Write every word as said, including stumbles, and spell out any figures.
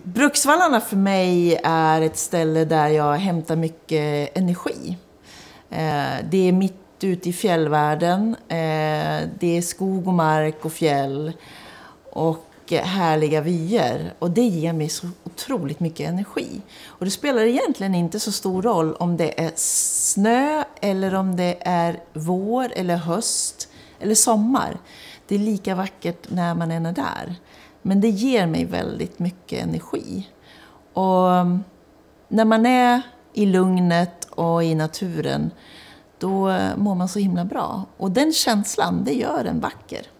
Bruksvallarna för mig är ett ställe där jag hämtar mycket energi. Det är mitt ute i fjällvärlden. Det är skog och mark och fjäll och härliga vyer. Och det ger mig så otroligt mycket energi. Och det spelar egentligen inte så stor roll om det är snö eller om det är vår eller höst eller sommar. Det är lika vackert när man än är där. Men det ger mig väldigt mycket energi. Och när man är i lugnet och i naturen, då mår man så himla bra. Och den känslan, det gör en vacker.